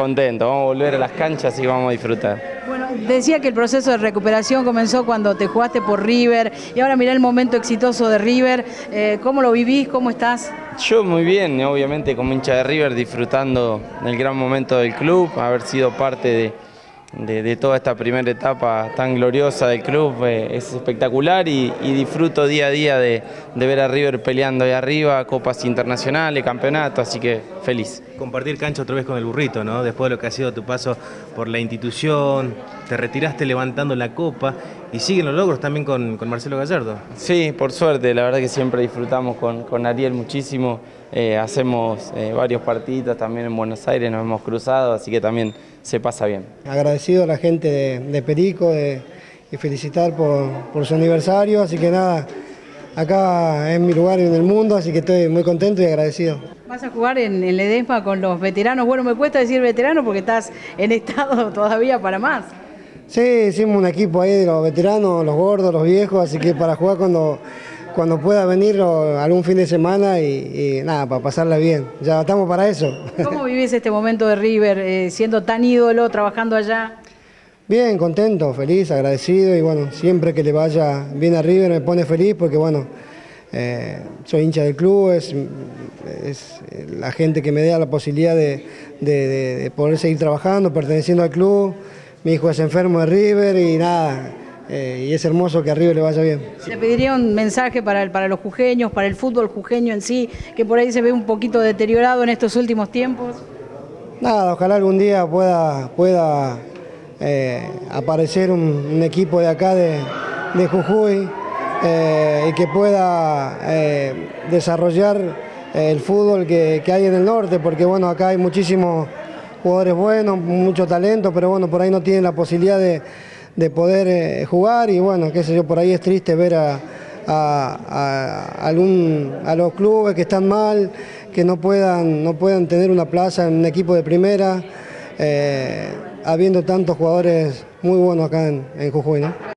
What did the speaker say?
contento, vamos a volver a las canchas y vamos a disfrutar. Bueno, decía que el proceso de recuperación comenzó cuando te jugaste por River y ahora mirá el momento exitoso de River. ¿Cómo lo vivís? ¿Cómo estás? Yo muy bien, obviamente como hincha de River, disfrutando del gran momento del club, haber sido parte de toda esta primera etapa tan gloriosa del club, es espectacular y disfruto día a día de ver a River peleando ahí arriba, copas internacionales, campeonato, así que feliz. Compartir cancha otra vez con el burrito, ¿no? Después de lo que ha sido tu paso por la institución, te retiraste levantando la copa y siguen los logros también con Marcelo Gallardo. Sí, por suerte, la verdad que siempre disfrutamos con Ariel muchísimo, hacemos varios partidos también en Buenos Aires, nos hemos cruzado, así que también se pasa bien. Agradecido a la gente de Perico y felicitar por su aniversario, así que nada, acá es mi lugar en el mundo, así que estoy muy contento y agradecido. ¿Vas a jugar en Ledesma con los veteranos? Bueno, me cuesta decir veterano porque estás en estado todavía para más. Sí, hicimos un equipo ahí de los veteranos, los gordos, los viejos, así que para jugar cuando pueda venir algún fin de semana y nada, para pasarla bien. Ya estamos para eso. ¿Cómo vivís este momento de River, siendo tan ídolo, trabajando allá? Bien, contento, feliz, agradecido y bueno, siempre que le vaya bien a River me pone feliz porque bueno, soy hincha del club, es la gente que me da la posibilidad de poder seguir trabajando, perteneciendo al club. Mi hijo es enfermo de River y nada, y es hermoso que a River le vaya bien. Le pediría un mensaje para los jujeños, para el fútbol jujeño en sí, que por ahí se ve un poquito deteriorado en estos últimos tiempos. Nada, ojalá algún día pueda aparecer un equipo de acá de Jujuy y que pueda desarrollar el fútbol que hay en el norte, porque bueno, acá hay muchísimos jugadores buenos, mucho talento, pero bueno, por ahí no tienen la posibilidad de poder jugar y bueno, qué sé yo, por ahí es triste ver a los clubes que están mal, que no puedan tener una plaza en un equipo de primera, habiendo tantos jugadores muy buenos acá en Jujuy, ¿no?